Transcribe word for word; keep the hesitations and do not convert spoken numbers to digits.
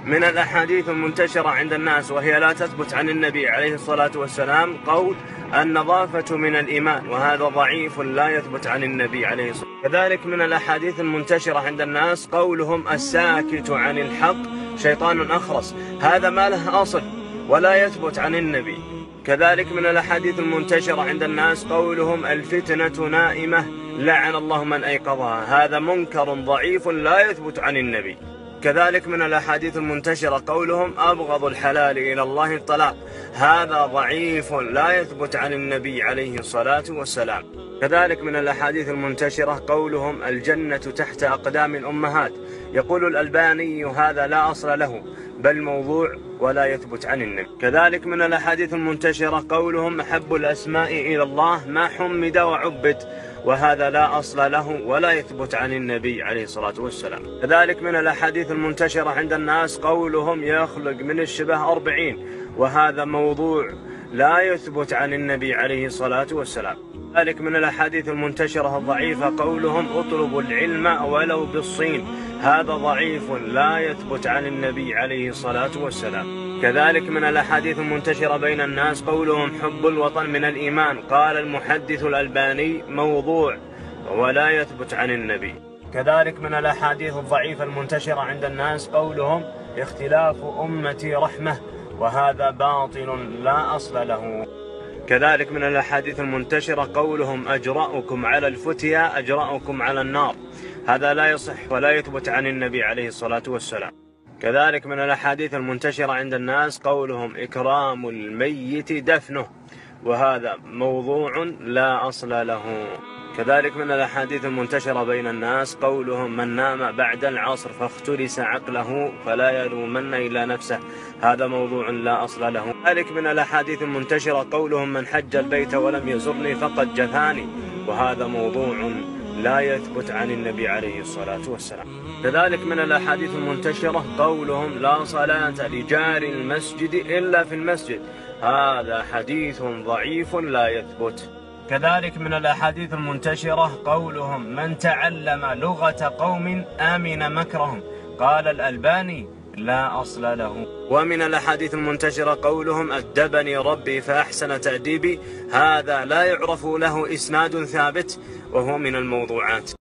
من الأحاديث المنتشرة عند الناس وهي لا تثبت عن النبي عليه الصلاة والسلام قول النظافة من الإيمان، وهذا ضعيف لا يثبت عن النبي عليه الصلاة والسلام. كذلك من الأحاديث المنتشرة عند الناس قولهم الساكت عن الحق شيطان أخرس، هذا ما له أصل ولا يثبت عن النبي. كذلك من الأحاديث المنتشرة عند الناس قولهم الفتنة نائمة لعن الله من أيقظها، هذا منكر ضعيف لا يثبت عن النبي. كذلك من الأحاديث المنتشرة قولهم أبغض الحلال إلى الله الطلاق، هذا ضعيف لا يثبت عن النبي عليه الصلاة والسلام. كذلك من الأحاديث المنتشرة قولهم الجنة تحت أقدام الأمهات، يقول الألباني هذا لا أصل له بل موضوع ولا يثبت عن النبي. كذلك من الأحاديث المنتشرة قولهم أحب الأسماء إلى الله ما حمد وعبد، وهذا لا أصل له ولا يثبت عن النبي عليه الصلاة والسلام. كذلك من الأحاديث المنتشرة عند الناس قولهم يخلق من الشبه أربعين، وهذا موضوع لا يثبت عن النبي عليه الصلاة والسلام. كذلك من الأحاديث المنتشرة الضعيفة قولهم اطلبوا العلم ولو بالصين، هذا ضعيف لا يثبت عن النبي عليه الصلاة والسلام. كذلك من الأحاديث المنتشرة بين الناس قولهم حب الوطن من الإيمان، قال المحدث الألباني موضوع ولا يثبت عن النبي. كذلك من الأحاديث الضعيفة المنتشرة عند الناس قولهم اختلاف أمتي رحمة، وهذا باطل لا أصل له. كذلك من الأحاديث المنتشرة قولهم أجرأكم على الفتيا أجرأكم على النار، هذا لا يصح ولا يثبت عن النبي عليه الصلاة والسلام. كذلك من الأحاديث المنتشرة عند الناس قولهم إكرام الميت دفنه، وهذا موضوع لا أصل له. كذلك من الأحاديث المنتشرة بين الناس قولهم من نام بعد العصر فاختلس عقله فلا يلومن إلا نفسه، هذا موضوع لا أصل له. كذلك من الأحاديث المنتشرة قولهم من حج البيت ولم يزرني فقد جفاني، وهذا موضوع لا يثبت عن النبي عليه الصلاة والسلام. كذلك من الأحاديث المنتشرة قولهم لا صلاة لجار المسجد إلا في المسجد، هذا حديث ضعيف لا يثبت. كذلك من الأحاديث المنتشرة قولهم من تعلم لغة قوم آمن مكرهم، قال الألباني لا أصل له. ومن الأحاديث المنتشرة قولهم أدبني ربي فأحسن تأديبي، هذا لا يعرف له إسناد ثابت وهو من الموضوعات.